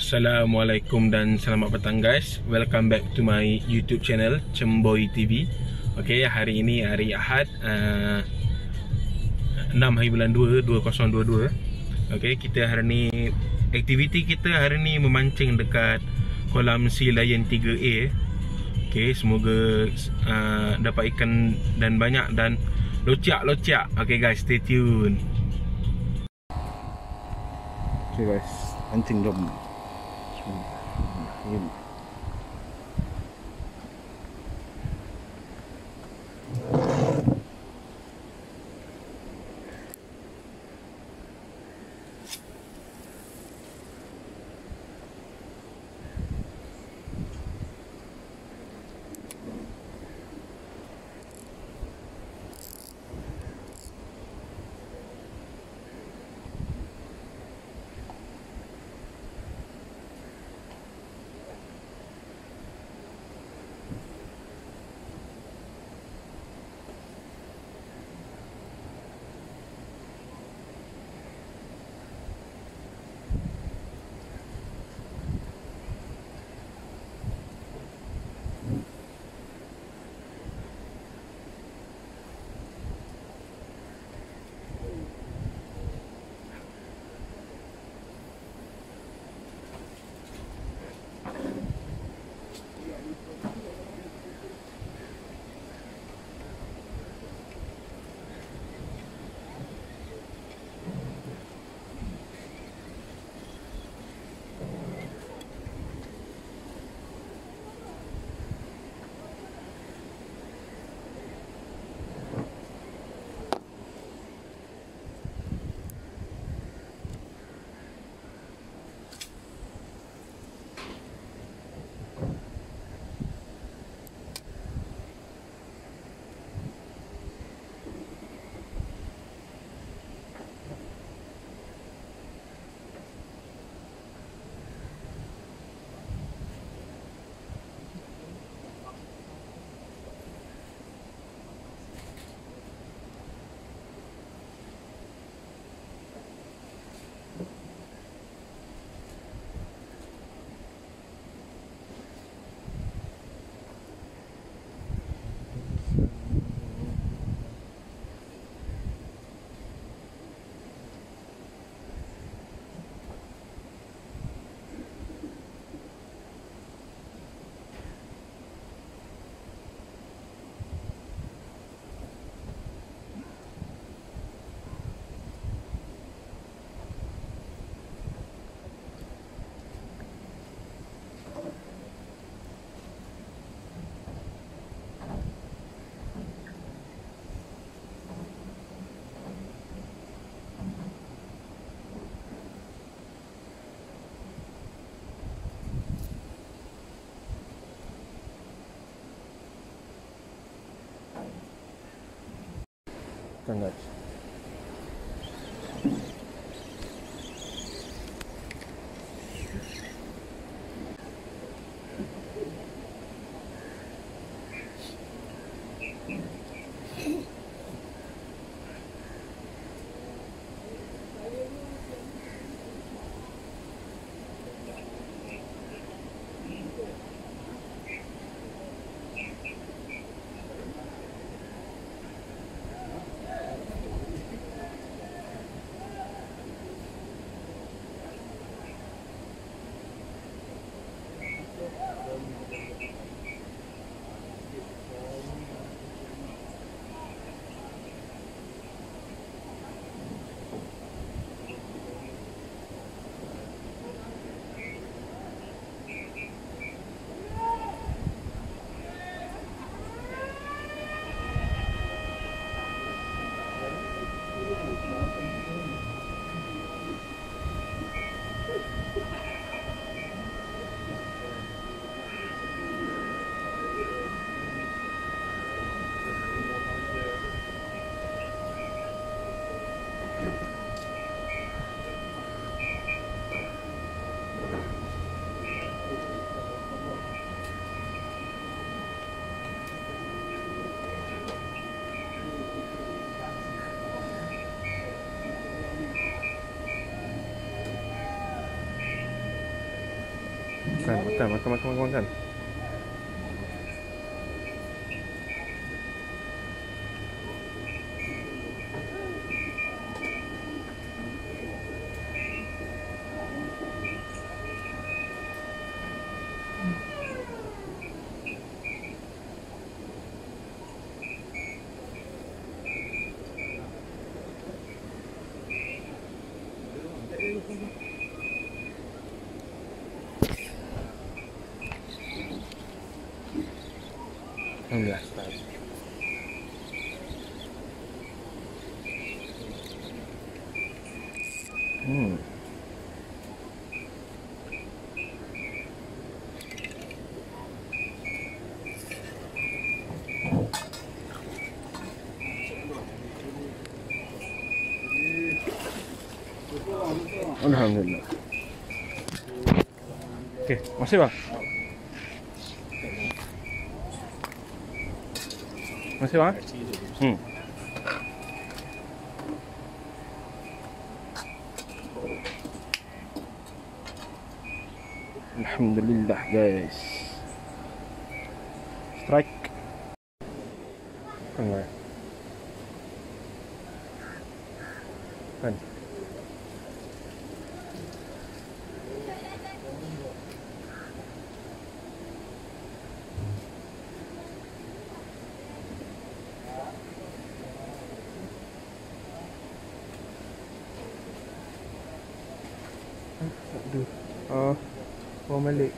Assalamualaikum dan selamat petang guys. Welcome back to my YouTube channel Cemboy TV. Okay, hari ini hari Ahad 6 hari bulan 2 2022. Okay, kita hari ni aktiviti kita hari ni memancing dekat kolam Sea Lion 3A. Okay, semoga dapat ikan dan banyak dan locak. Okay guys, stay tune. Okay guys, pancing jom. Sangat. Makan. Alhamdulillah. Alhamdulillah. Okey, masih bang? Masih bang? Alhamdulillah guys. Strike. Kan. Kan. Aduh. Bawa balik.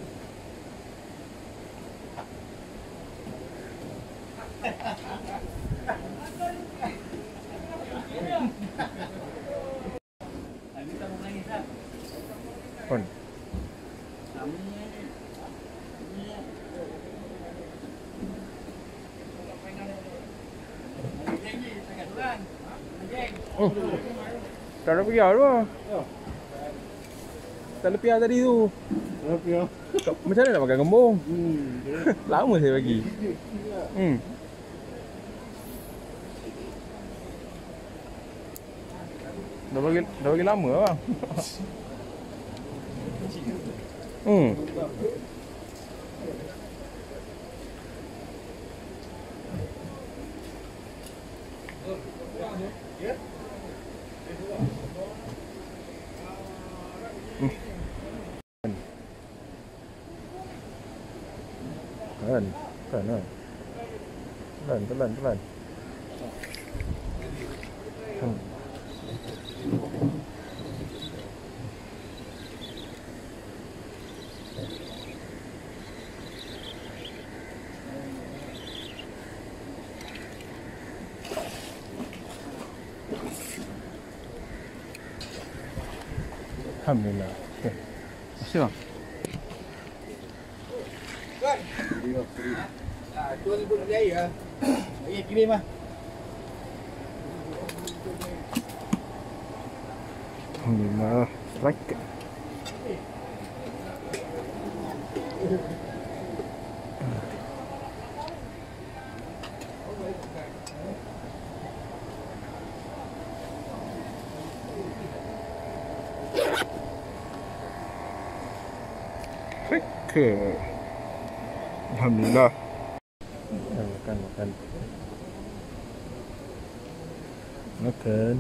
Pon. Oh. Tak ada pergi tu. Tak lepiah tadi tu. Lepiah. Macam mana nak makan gembung? Lama saya bagi. Dah bagi lama bang. Pelan. Alhamdulillah. Okey. Masih bang? Kan? Tuan ibu nak air ah. Air kirim ah. Alhamdulillah. Strike. Alhamdulillah. Makan.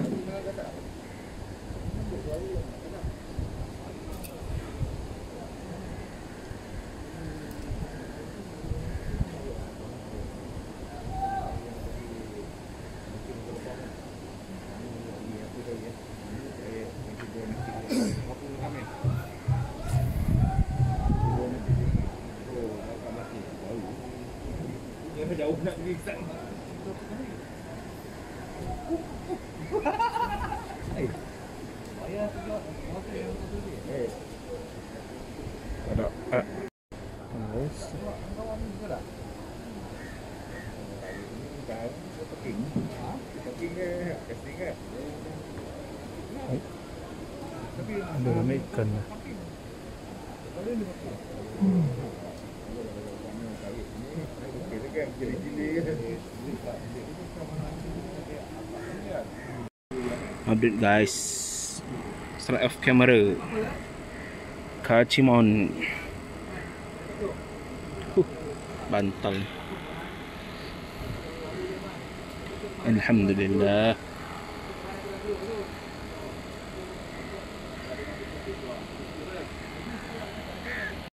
Jauh nak pergi ke sana. Bayar juga. Ada. Ada ramai ikan. Update guys, straight off camera. Kacimon. Bantal. Alhamdulillah.